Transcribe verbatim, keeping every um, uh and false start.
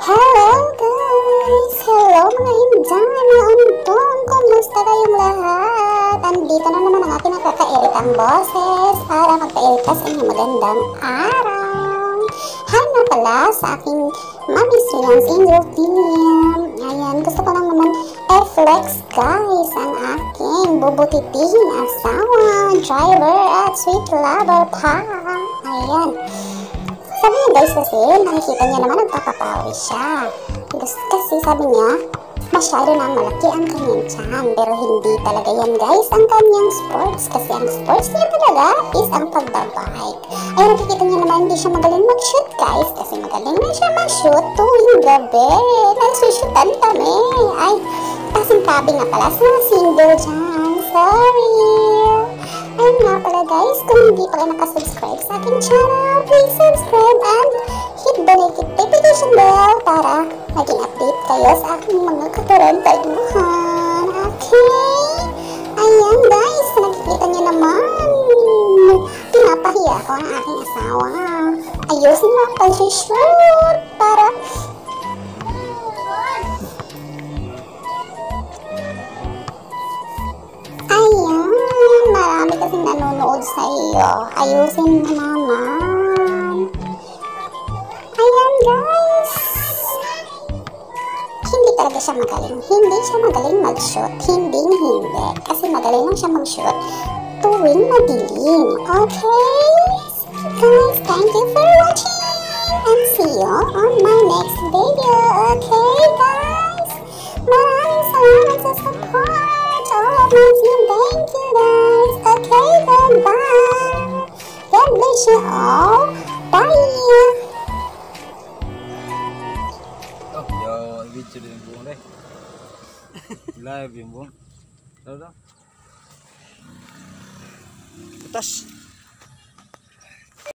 Hello guys! Hello mga inday na untong! Kumusta kayong lahat? Andito na naman ang aking nakakairitang boses para magpairita sa inyong magandang araw. Hi na pala sa aking Mami Swingers Angel Team. Ayan, gusto ko lang naman i-flex guys ang aking bubutitihing asawa, driver at sweet lover pa. Ayan. Sabi niya guys kasi, nakikita niya naman nagpapapawi siya. Kasi sabi niya, masyado na malaki ang kanyang tiyan. Pero hindi talaga yan guys ang kanyang sports. Kasi ang sports niya talaga is ang pagbabike. Ay nakikita niya naman hindi siya magaling mag-shoot guys. Kasi magaling na siya mag-shoot tuwing gabi. Nagsushootan kami. Ay, kasing-tabi nga pala sa mga single dyan. Sorry. Ayun nga pala guys, kung hindi pa kayo nakasubscribe sa aking channel, please subscribe and hit the notification bell para maging update kayo sa aking mga katarantaduhan. Okay? Ayan guys, nakikita niyo naman. Pinapahiya ko ang aking asawa. Ayusin mo ang pag-shoot para kasing nanonood sa iyo. Ayusin mo naman. Ayan guys. Hindi talaga siya magaling. Hindi siya magaling mag-shoot. Hindi hindi. Kasi magaling lang siya mag-shoot tuwing madilim. Okay? Guys, thank you for watching. And see you on my next video. Okay guys? Maraming salamat sa support. All of my team, thank you guys. Okay, goodbye. God bless you all. Bye. Oh, yo, video din buong deh. Live yung buong. Tahu tak? Atas.